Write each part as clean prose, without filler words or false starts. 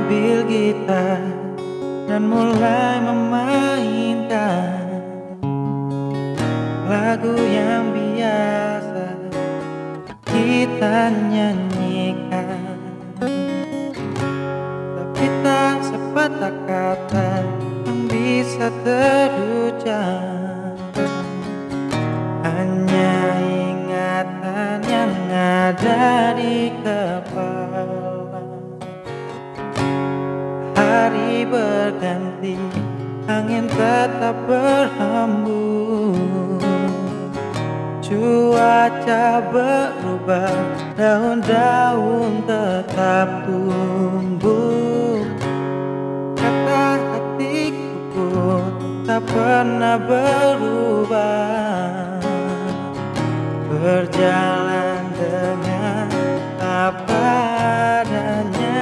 ambil gitar dan mulai memainkan lagu yang biasa kita nyanyikan. Tapi tak sepatah kata yang bisa terucap, hanya ingatan yang ada di kepala. Hari berganti, angin tetap berhembus, cuaca berubah, daun-daun tetap tumbuh. Kata hatiku pun tak pernah berubah, berjalan dengan apa adanya.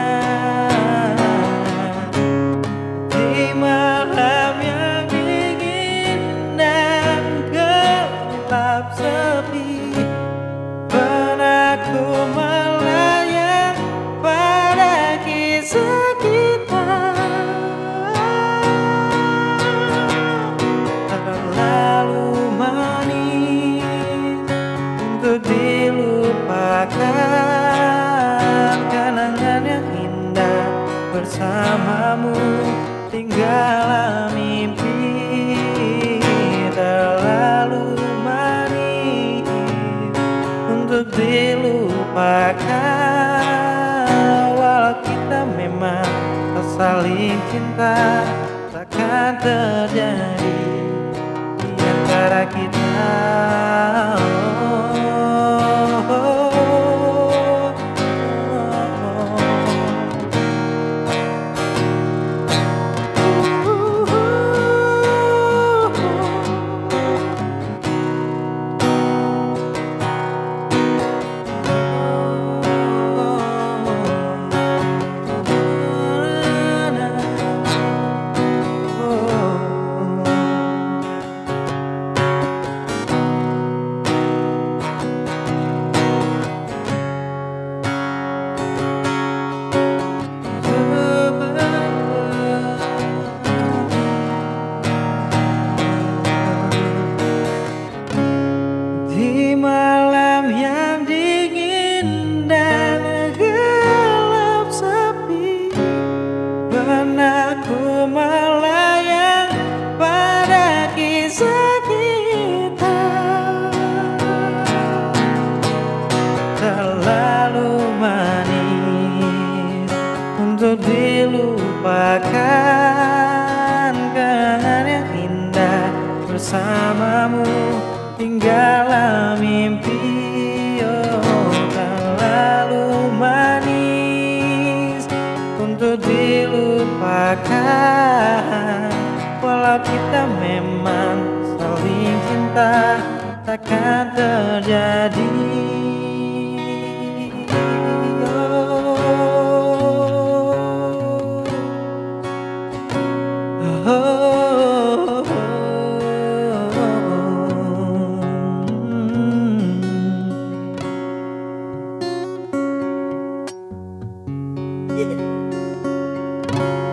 Di malam yang dingin dan gelap sepi, benakku melayang pada kisah kita. Terlalu manis untuk dilupakan, kenangan yang indah bersamamu tinggallah mimpi. Terlalu manis untuk dilupakan, walau kita memang tak saling cinta, takkan terjadi di antara kita. Di malam yang dingin dan gelap sepi, benakku melayang pada kisah kita. Terlalu manis untuk dilupakan, kenangan yang indah bersamamu tinggallah mimpi. Oh, terlalu manis untuk dilupakan, walau kita memang saling cinta, takkan terjadi. Yeah.